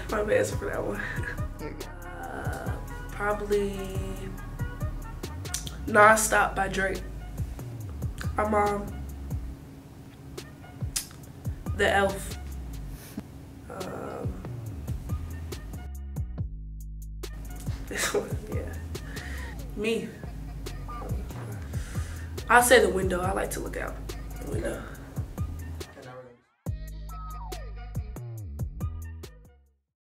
My answer for that one. Probably Non-Stop by Drake. My mom. The Elf. This one, yeah. Me. I'll say The Window. I like to look out the window.